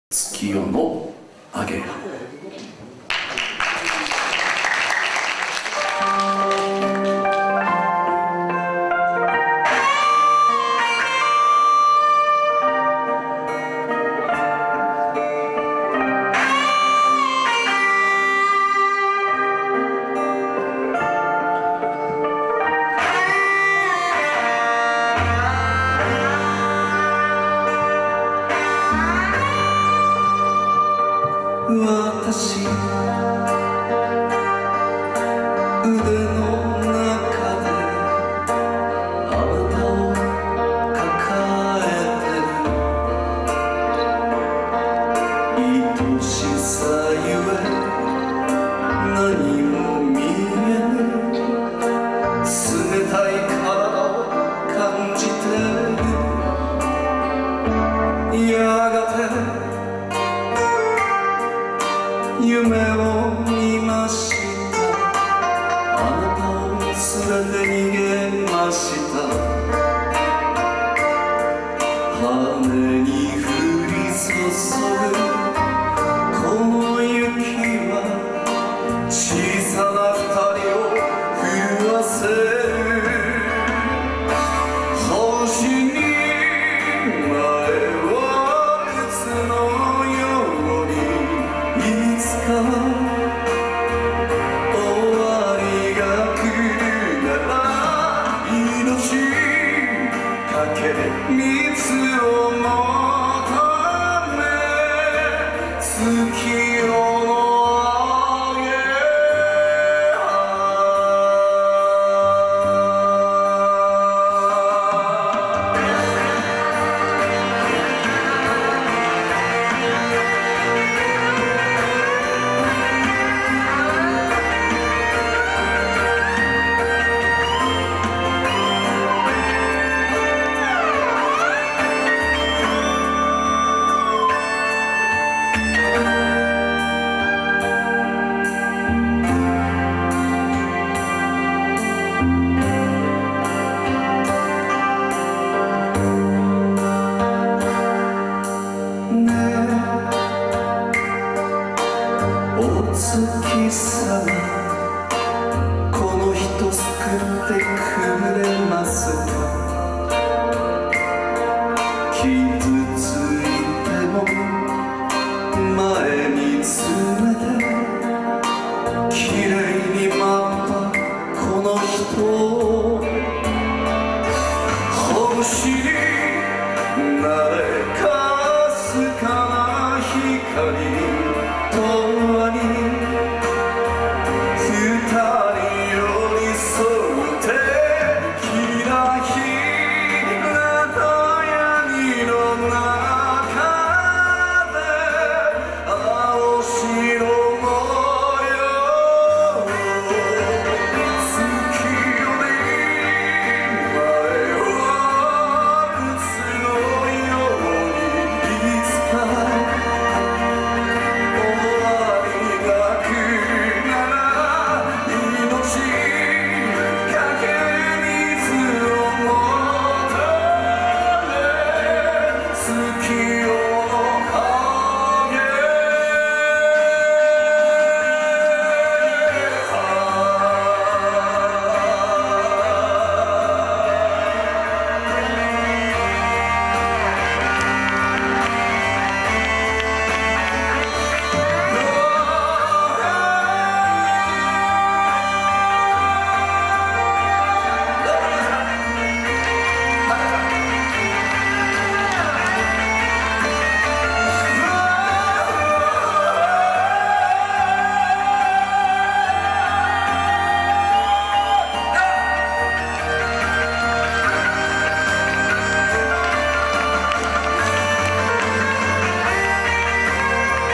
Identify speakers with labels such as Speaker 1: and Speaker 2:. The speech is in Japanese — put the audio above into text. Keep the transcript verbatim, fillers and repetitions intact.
Speaker 1: 月夜のあげや。
Speaker 2: 私腕の中であなたを抱えてる愛しさゆえ何も見えぬ冷たい体を感じてるやがて夢を見ましたあなたを連れて逃げました羽に降り注ぐこの雪は小さな二人を震わせる星に前は打つのよいつか終わりが来るなら命かけ水を求め月夜のあげお月さまこの人救ってくれますか傷ついても前に詰めてきれいに舞ったこの人を星になれかすかな光と